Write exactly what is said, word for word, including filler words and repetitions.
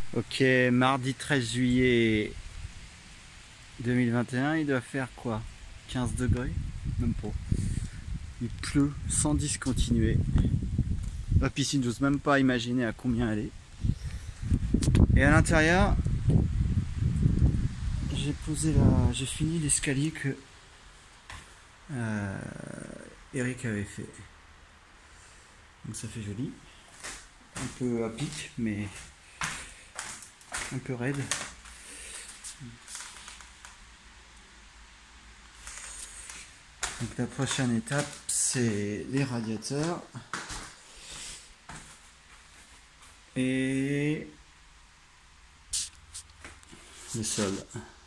Ok, mardi treize juillet deux mille vingt et un, il doit faire quoi? quinze degrés? Même pas. Il pleut sans discontinuer. La piscine, j'ose même pas imaginer à combien elle est. Et à l'intérieur, j'ai posé la, j'ai fini l'escalier que euh, Eric avait fait. Donc ça fait joli. Un peu à pic, mais un peu raide. Donc la prochaine étape, c'est les radiateurs et le sol.